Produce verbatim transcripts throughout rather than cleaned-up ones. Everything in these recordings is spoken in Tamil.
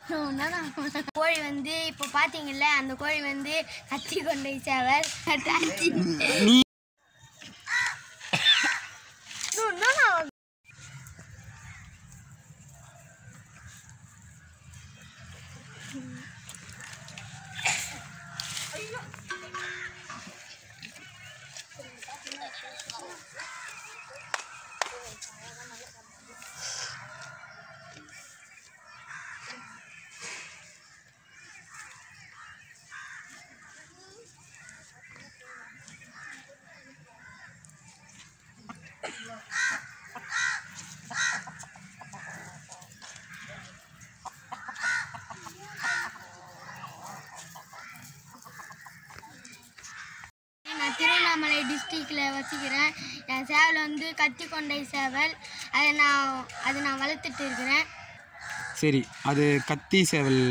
கோழி வந்து இப்போ பார்த்தீங்கல்ல, அந்த கோழி வந்து கத்தி கொண்டை சேவல். திருவண்ணாமலை டிஸ்ட்ரிக்டில் வச்சுக்கிறேன். என் சேவல் வந்து கத்தி கொண்டை சேவல். அதை நான் அது நான் வளர்த்துட்டு இருக்கிறேன். சரி, அது கத்தி சேவல்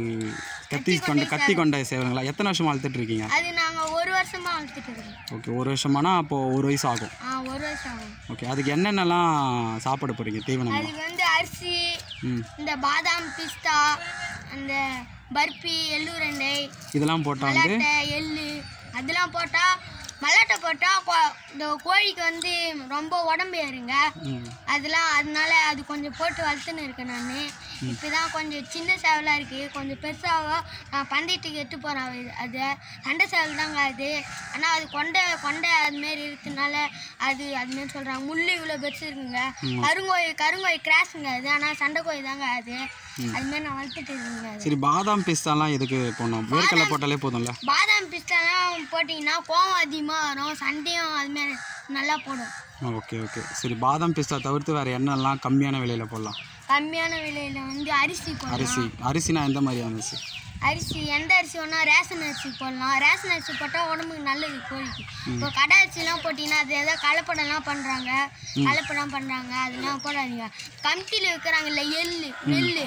கத்தி கொண்ட கத்தி கொண்ட சேவலுங்களா? எத்தனை வருஷமாக வளர்த்துட்டு இருக்கீங்க? அது நாங்கள் ஒரு வருஷமாக வளர்த்துட்டு இருக்கோம். ஓகே, ஒரு வருஷமானா அப்போது ஒரு வயசு ஆகும். ஆ, ஒரு வருஷம் ஆகும். ஓகே, அதுக்கு என்னென்னலாம் சாப்பிட போகிறீங்க தீவனம்? அதுக்கு வந்து அரிசி, இந்த பாதாம், பிஸ்தா, அந்த பர்பி, எள்ளுருண்டை இதெல்லாம் போட்டால் வந்து எள்ளு அதெல்லாம் போட்டால் மல்லாட்டை போட்டால் இந்த கோழிக்கு வந்து ரொம்ப உடம்பு ஏறுங்க. அதெல்லாம் அதனால அது கொஞ்சம் போட்டு வளர்த்துன்னு இருக்கேன் நான். இப்போ தான் கொஞ்சம் சின்ன சேவலாக இருக்குது. கொஞ்சம் பெருசாக நான் பந்தயத்துக்கு எட்டு போகிறேன். அது சண்டை சேவல் தாங்க அது. ஆனால் அது கொண்டை கொண்டை அதுமாரி இருக்கிறதுனால அது அதுமாரி சொல்கிறாங்க. முள் இவ்வளோ பெருசு இருக்குங்க. கருங்கோழி கருங்கோழி கிராஸுங்க அது. ஆனால் சண்டை கோழி தாங்க அது. அதுமாரி நான் வளர்த்துட்டு இருக்கேங்க. சரி, பாதாம் பிஸ்தாலாம் எதுக்கு போடணும்? வேர்க்கடலை போட்டாலே போதும்ல? பாதாம் பிஸ்தாலாம் போட்டிங்கன்னா கோவம் அதிகமாக வரும், சண்டையும் அதுமாரி நல்லா போடும். ஓகே ஓகே சரி, பாதாம் பிஸ்தா தவிர்த்து வேறு என்னெல்லாம் கம்மியான விலையில் போடலாம்? கம்மியான விலையில் வந்து அரிசி போடலாம். அரிசி அரிசினா எந்த மாதிரியான அரிசி? அரிசி எந்த அரிசி வேணால் ரேஷன் அரிசி போடலாம். ரேஷன் அரிசி போட்டால் உடம்புக்கு நல்லது கோழிக்கு. இப்போ கடை அரிசிலாம் போட்டிங்கன்னா அது ஏதோ கலப்படம்லாம் பண்ணுறாங்க கலப்படம் பண்ணுறாங்க அதெல்லாம் போடாதீங்க. கமிட்டியில் விற்கிறாங்கல்ல எள்ளு நெல்.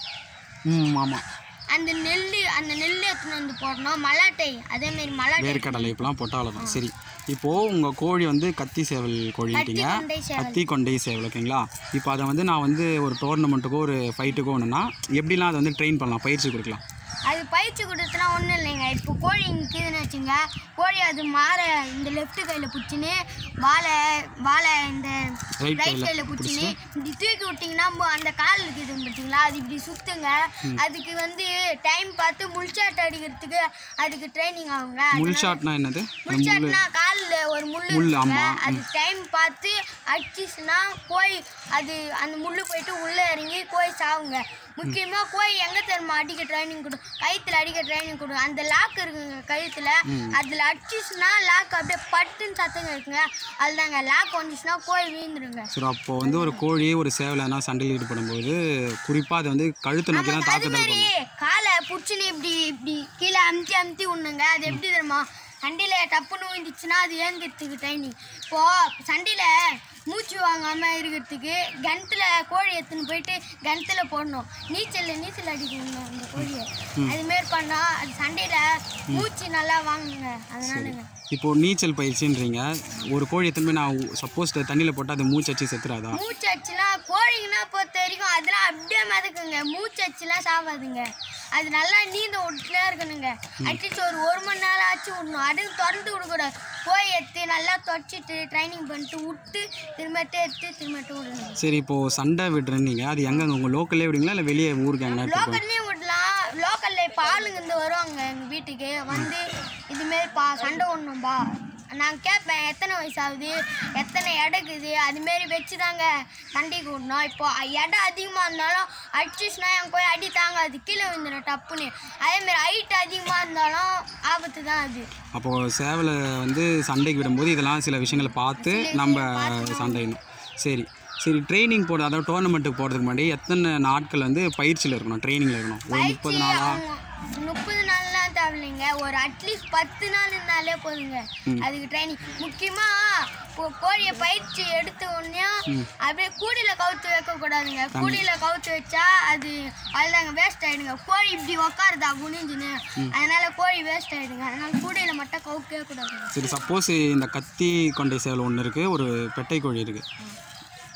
ம் ஆமாம், அந்த நெல் அந்த நெல் எடுத்துன்னு வந்து போடணும். மல்லாட்டை அதேமாரி மல்லாட்டை வேர்க்கடலை இப்பெல்லாம் போட்டால் தான். சரி, இப்போது உங்கள் கோழி வந்து கத்தி சேவல் கோழிட்டீங்க, கத்தி கொண்டை சேவல் ஓகேங்களா? இப்போ அதை வந்து நான் வந்து ஒரு டோர்னமெண்ட்டுக்கோ ஒரு ஃபைட்டுக்கோ ஒன்றுனா எப்படிலாம் அதை வந்து ட்ரெயின் பண்ணலாம், பயிற்சி கொடுக்கலாம்? அது பயிற்சி கொடுத்துனா ஒன்றும் இல்லைங்க. இப்போ கோழி நிற்கிதுன்னு வச்சுங்க, கோழி அது மாற இந்த லெஃப்ட் கையில் பிடிச்சின்னு வாழை வாழை இந்த ரைட் கையில் பிடிச்சின்னு இப்படி தூக்கி விட்டிங்கன்னா அந்த கால் இருக்குது பார்த்தீங்களா, அது இப்படி சுற்றுங்க. அதுக்கு வந்து டைம் பார்த்து முள்சாட் அடிக்கிறதுக்கு அதுக்கு ட்ரைனிங் ஆகுங்க. முள்சாட்னா என்னது? முள்சாட்னா காலில் ஒரு முள் இருக்குங்க. அது டைம் பார்த்து அடிச்சிச்சுன்னா கோழி அது அந்த முள் போயிட்டு உள்ளே இறங்கி கோழி சாவுங்க. முக்கியமாக கோழி எங்கே தெரியுமா அடிக்க ட்ரைனிங் கொடு, கழுத்தில் அடிக்க ட்ரைனிங் கொடு. அந்த லாக் இருக்குங்க கழுத்தில், அதில் அடிச்சிச்சுன்னா லாக் அப்படியே பட்டுன்னு சத்தங்க இருக்குங்க. அதுதாங்க லாக் வந்துச்சுன்னா கோழி வீழ்ந்துருங்க. சரி, அப்போ வந்து ஒரு கோழி ஒரு சேவலைனா சண்டையில் ஈடுபடும்போது குறிப்பாக அது வந்து கழுத்து நோக்கி தான் தாக்குதல் பண்ணும். காலை பிடிச்சின்னு இப்படி இப்படி கீழே அமுத்தி அமுத்தி விடணுங்க. அது எப்படி தெரியுமா, சண்டையில் டப்புன்னு விழுந்துச்சுன்னா அது ஏந்திரத்துக்கு ட்ரைனிங். இப்போது சண்டையில் மூச்சு வாங்காமல் இருக்கிறதுக்கு கிணத்துல கோழி எடுத்துன்னு போயிட்டு கிணத்துல போடணும். நீச்சல் நீச்சல் அடிக்கணும் அந்த கோழியை. அதுமாரி பண்ணால் அது சண்டையில் மூச்சு நல்லா வாங்குங்க. அதனாலங்க இப்போது நீச்சல் பயிற்சின்றீங்க. ஒரு கோழி எத்தனை நான் சப்போஸ் தண்ணியில் போட்டால் அது மூச்சு அச்சு செத்துறாதா? மூச்சு அச்சுனா கோழிங்கன்னா பொறுத்த வரைக்கும் அதெல்லாம் அப்படியே மிதக்குங்க. மூச்சு அச்சுலாம் சாவாதுங்க. அது நல்லா நீந்த விட்டுலாம் இருக்கணுங்க. அட்லீஸ்ட் ஒரு ஒரு மணி நேரம் ஆச்சு விடணும். அதுக்கு திறந்து விடக்கூடாது. கோழி எடுத்து நல்லா தொடச்சிட்டு ட்ரைனிங் பண்ணிட்டு விட்டு திரும்பட்டு எடுத்து திரும்பட்டு விடணும். சரி, இப்போது சண்டை விடுறீங்க, அது எங்கங்க உங்கள் லோக்கல்லே விடுங்களா இல்லை வெளியே ஊருக்கு எங்கன்னா? லோக்கல்லையும் விடலாம். லோக்கலில் இப்போ ஆளுங்க இருந்து வருவாங்க எங்கள் வீட்டுக்கு வந்து இதுமாரி பா சண்டை விடணும்பா. நான் கேட்பேன் எத்தனை வயசு ஆகுது, எத்தனை இடக்குது, அதுமாரி வச்சு தாங்க சண்டைக்கு விடணும். இப்போ இடம் அதிகமாக இருந்தாலும் அடிச்சுச்சுன்னா என் கோழி அடி தாங்காது, கீழே விழுந்துடும் டப்புன்னு. அதேமாரி ஹைட் அதிகமாக இருந்தாலும் ஆபத்து தான் அது. அப்போது சேவலை வந்து சண்டைக்கு விடும்போது இதெல்லாம் சில விஷயங்களை பார்த்து நம்ம சண்டையணும். சரி சரி, ட்ரைனிங் போட அதாவது டோர்னமெண்ட்டுக்கு போகிறதுக்கு முன்னாடி எத்தனை நாட்கள் வந்து பயிற்சியில் இருக்கணும், ட்ரைனிங்கில் இருக்கணும்? ஒரு முப்பது நாளா? முப்பது நாள்லாம் தேவையில்லைங்க. ஒரு அட்லீஸ்ட் பத்து நாள் இருந்தாலே போதுங்க அதுக்கு ட்ரைனிங். முக்கியமாக இப்போ கோழியை பயிற்சி எடுத்த உடனே அப்படியே கூடையில் கவுத்து வைக்கக்கூடாதுங்க. கூடையில் கவுத்து வச்சா அது அதுதாங்க வேஸ்ட் ஆகிடுங்க. கோழி இப்படி உக்காருதா குனிஞ்சுன்னு, அதனால கோழி வேஸ்ட் ஆகிடுங்க. அதனால கூடையில் மட்டும் கவுக்கவே கூடாதுங்க. சரி, சப்போஸ் இந்த கத்தி கொண்டை சேவல் ஒன்று இருக்குது, ஒரு பெட்டை கோழி இருக்குது,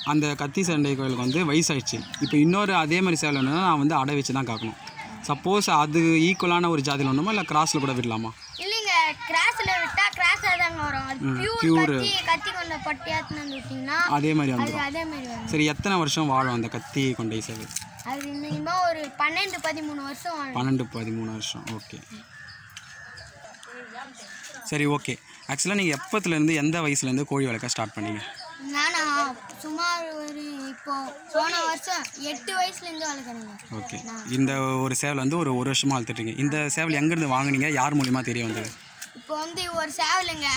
அந்த கத்தி சண்டை கோயிலுக்கு வந்து வயசாயிடுச்சு. இப்போ இன்னொரு அதே மாதிரி சேவல் வேணும்னா நான் வந்து அடை வச்சு தான் காக்கணும். சப்போஸ் அது ஈக்குவலான ஒரு ஜாதியில் ஒன்றுமா இல்லை கிராஸில் கூட விடலாமா? இல்லைங்க, கிராஸில் விட்டால் கிராஸாக தாங்க வரும். அது பியூர் கத்தி கத்தி கொண்ட பட்டியாத்துன்னு வந்து விட்டிங்கன்னா அதே மாதிரி வந்துடும். அதே மாதிரி வரும். சரி, எத்தனை வருஷம் வாழும் அந்த கத்தி கொண்டை சேவல்? அது மினிமம் ஒரு பன்னெண்டு பதிமூணு வருஷம் வாழும். பன்னெண்டு பதிமூணு வருஷம் ஓகே. சரி ஓகே. ஆக்சுவலாக நீங்கள் எப்பத்துலேருந்து எந்த வயசுலேருந்து கோழி வளர்க்க ஸ்டார்ட் பண்ணீங்க? நானா சுமார் ஒரு இப்போ போன வருஷம் எட்டு வயசுலேருந்து வளர்க்குறேங்க. ஓகே. இந்த ஒரு சேவல் வந்து ஒரு ஒரு வருஷமாக வளர்த்துட்டீங்க. இந்த சேவல் எங்கேருந்து வாங்குனீங்க? யார் மூலிமா தெரிய வந்தது? இப்போ வந்து ஒரு சேவலுங்க,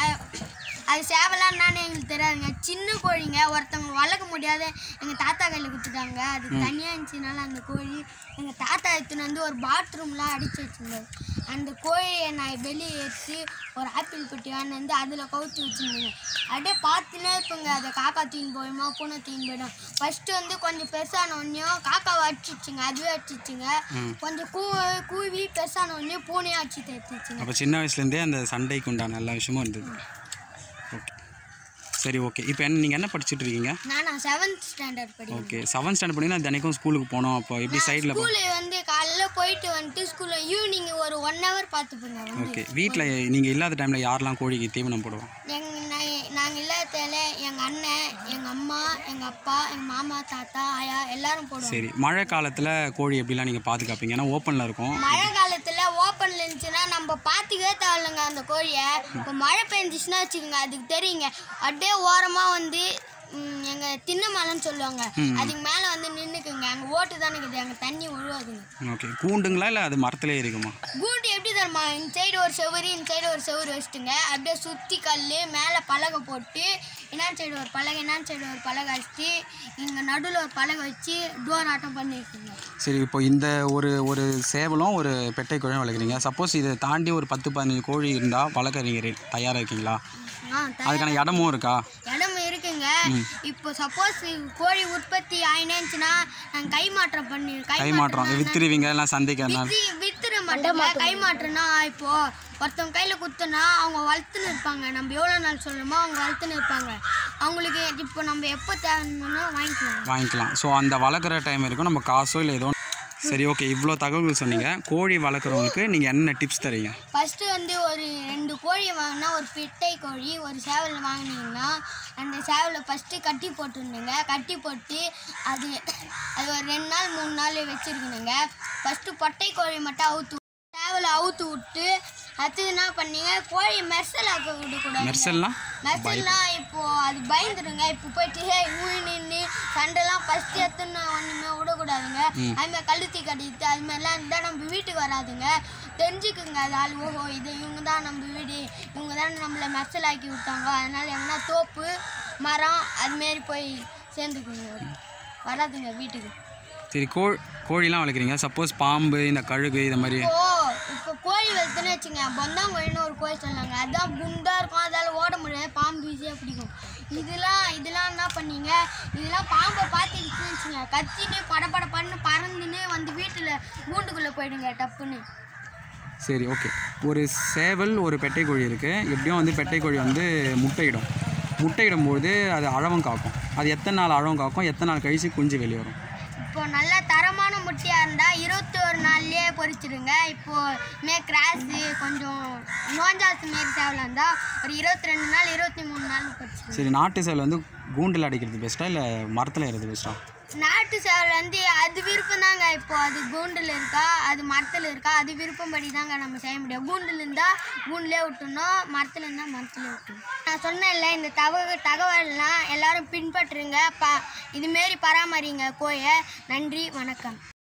அது சேவலாம் என்னன்னு எங்களுக்கு தெரியாதுங்க. சின்ன கோழிங்க, ஒருத்தவங்க வளர்க்க முடியாத எங்கள் தாத்தா கையில் கொடுத்துட்டாங்க. அது தனியாக இருந்துச்சுனால அந்த கோழி எங்கள் தாத்தா எடுத்துன்னு வந்து ஒரு பாத்ரூம்லாம் அடித்து வச்சுருந்தாரு. அந்த கோழியை நான் வெளியே எடுத்து ஒரு ஆப்பிள் பெட்டி வாங்கி வந்து அதில் கவுத்து வச்சுருந்தேங்க. அப்படியே பார்த்துனே இருப்பேங்க, அதை காக்கா தூக்கின்னு போயிடுமா பூனை தூக்கின்னு போயிடும். ஃபஸ்ட்டு வந்து கொஞ்சம் பெருசான உடனேயும் காக்காவை அடிச்சிச்சுங்க, அதுவே அடிச்சிச்சுங்க. கொஞ்சம் கூ கூவி பெருசான உடனே பூனையும் அடிச்சு தேர்த்துச்சுங்க. அப்போ சின்ன வயசுலேருந்தே அந்த சண்டைக்கு உண்டான எல்லா விஷயமும் இருந்தது. ஓகே. சரி ஓகே. இப்போ என்ன நீங்கள் என்ன படிச்சுட்டு இருக்கீங்க? நான் செவன்த் ஸ்டாண்டர்ட் படிக்கிறேன். ஓகே. செவன்த் ஸ்டாண்டர்ட் படிங்கன்னா தினைக்கும் ஸ்கூலுக்கு போனோம். அப்போ எப்படி சைடில் ஸ்கூலு வந்து காலையில் போயிட்டு வந்துட்டு ஸ்கூலில் ஈவினிங் ஒரு ஒன் ஹவர் பார்த்துப்போங்க. ஓகே. வீட்டில் நீங்கள் இல்லாத டைமில் யாரெல்லாம் கோழிக்கு தீவனம் போடுவோம்? எங்கள் நாங்கள் இல்லாததால எங்கள் அண்ணன், எங்கள் அம்மா, எங்கள் அப்பா, எங்கள் மாமா, தாத்தா, ஆயா எல்லாரும் போடுவோம். சரி. மழை காலத்தில் கோழி எப்படிலாம் நீங்கள் பாதுகாப்பீங்க? ஏன்னா ஓப்பனில் இருக்கும். மழை காலத்தில் ஓப்பனில் இருந்துச்சுன்னா நம்ம பார்த்துக்கவே தேவையில்லைங்க அந்த கோழியை. இப்போ மழை பெஞ்சிச்சுன்னா வச்சுக்கோங்க, அதுக்கு தெரியுங்க. அப்படியே ஓரமாக வந்து எங்கள் திண்ணமலைன்னு சொல்லுவாங்க, அதுக்கு மேலே வந்து நின்றுக்குங்க. அங்கே ஓட்டு தானே இருக்குது, அங்கே தண்ணி ஒழுவாதுங்க. ஓகே. கூண்டுங்களா இல்லை அது மரத்துலேயே இருக்குமா? கூண்டு எப்படி தருமா, இந்த சைடு ஒரு செவரு இந்த சைடு ஒரு செவரு வச்சுட்டுங்க. அப்படியே சுற்றி கல் மேலே பலகை போட்டு என்னான் சைடு ஒரு பலகை என்னான் சைடு ஒரு பலகை வச்சுட்டு இங்கே நடுவில் ஒரு பலகை வச்சு டோர் ஆட்டம் பண்ணியிருக்குங்க. சரி. இப்போ இந்த ஒரு ஒரு சேவலும் ஒரு பெட்டை கோழியும் வளர்க்குறீங்க. சப்போஸ் இதை தாண்டி ஒரு பத்து பதினஞ்சு கோழி இருந்தால் வளர்க்குறீங்க, தயாராக இருக்கீங்களா? அதுக்கான இடமும் இருக்கா? இடம் இருக்குங்க. இப்போ சப்போஸ் கோழி உற்பத்தி ஆயினேச்சுன்னா நாங்கள் கை மாற்றம் பண்ணி கை மாற்றம் வித்துருவீங்க எல்லாம் சந்தைக்கு? வித்துற மாட்டோம். கை மாற்றம்னா இப்போ ஒருத்தவங்க கையில் குத்துனா அவங்க வளர்த்துன்னு இருப்பாங்க. நம்ம எவ்வளோ நாள் சொல்லணுமோ அவங்க வளர்த்துன்னு இருப்பாங்க. அவங்களுக்கு இப்போ நம்ம எப்போ தேவைன்னா வாங்கிக்கலாம் வாங்கிக்கலாம் ஸோ அந்த வளர்க்குற டைம் இருக்கும், நம்ம காசோ இல்லை ஏதோ. சரி ஓகே. இவ்வளோ தகவல்கள் சொன்னீங்க. கோழி வளர்க்குறவங்களுக்கு நீங்கள் என்ன டிப்ஸ் தரீங்க? ஃபஸ்ட்டு வந்து ஒரு ரெண்டு கோழி வாங்கினா, ஒரு பெட்டை கோழி ஒரு சேவல் வாங்கினீங்கன்னா அந்த சேவலை ஃபஸ்ட்டு கட்டி போட்டுருந்துங்க. கட்டி போட்டு அது அது ஒரு ரெண்டு நாள் மூணு நாள் வச்சுருக்கணுங்க. ஃபஸ்ட்டு பொட்டை கோழி மட்டும் அவுத்து சேவலை அவுத்து விட்டு அடுத்தது என்ன பண்ணீங்க, கோழி மெர்சல் ஆக்க விடக்கூடாது. மெர்சல்னா மெர்சல்லாம் இப்போது அது பயந்துடுங்க. இப்போ போயிட்டு ஹே ஊழி நின்று சண்டைலாம் ஃபஸ்ட்டு எத்தனை ஒன்றுமே விடக்கூடாதுங்க. அதுமாதிரி கழுத்தி கட்டிட்டு அது மாதிரிலாம் இருந்தால் நம்ம வீட்டுக்கு வராதுங்க. தெரிஞ்சுக்குங்க அது ஆள், ஓஹோ இது இவங்க தான் நம்ம வீடு, இவங்க தான் நம்மளை மெர்சல் ஆக்கி விட்டாங்க, அதனால் எங்கன்னா தோப்பு மரம் அதுமாரி போய் சேர்ந்துக்குங்க, வராதுங்க வீட்டுக்கு. சரி. கோ கோழிலாம் வளர்க்குறீங்க. சப்போஸ் பாம்பு இந்த கழுகு இந்த மாதிரி ஓ இப்போ கோழி வளர்த்துன்னு வச்சுங்க, பொந்தாங்கோழின்னு ஒரு கோழி சொன்னாங்க. அதுதான் குண்டாக இருக்கும், அதால் ஓட முடியாது, பாம்பு ஈஸியாக பிடிக்கும். இதெல்லாம் இதெல்லாம் என்ன பண்ணீங்க, இதெல்லாம் பாம்பை பார்த்துக்கிச்சுன்னு வச்சுங்க, கத்திட்டு படப்பட பண்ணு பறந்துன்னு வந்து வீட்டில் கூண்டுக்குள்ளே போயிடுங்க டப்புன்னு. சரி ஓகே. ஒரு சேவல் ஒரு பெட்டை கோழி இருக்குது. எப்படியும் வந்து பெட்டை கோழி வந்து முட்டையிடும். முட்டையிடும்போது அது அழவும் காக்கும். அது எத்தனை நாள் அழவும் காக்கும், எத்தனை நாள் கழிச்சு குஞ்சு வெளியே வரும்? இப்போ நல்லா தரமான முட்டையாக இருந்தால் இருபத்தி ஒரு நாள்லேயே பொரிச்சிடுங்க. இப்போது மே கிராஸு கொஞ்சம் நோஞ்சாத்து மாரி சேவலாக இருந்தால் ஒரு இருபத்தி ரெண்டு நாள் இருபத்தி மூணு நாள் பொரிச்சிடுங்க. சரி. நாட்டு சேவல் வந்து கூண்டில் அடிக்கிறது பெஸ்ட்டாக இல்லை மரத்தில் ஏறது பெஸ்ட்டா? நாட்டு சேவல் வந்து அது விருப்பம் தாங்க. இப்போ அது கூண்டில் இருக்கா அது மரத்தில் இருக்கா அது விருப்பம்படி தாங்க நம்ம செய்ய முடியும். கூண்டில் இருந்தால் கூண்டிலே விட்டுணும், மரத்தில் இருந்தால் மரத்தில் விட்டுணும். நான் சொன்னேன்ல இந்த தகவ தகவல்லாம் எல்லாரும் பின்பற்றுங்க. ப இதுமாரி பராமரிங்க கோயை. நன்றி, வணக்கம்.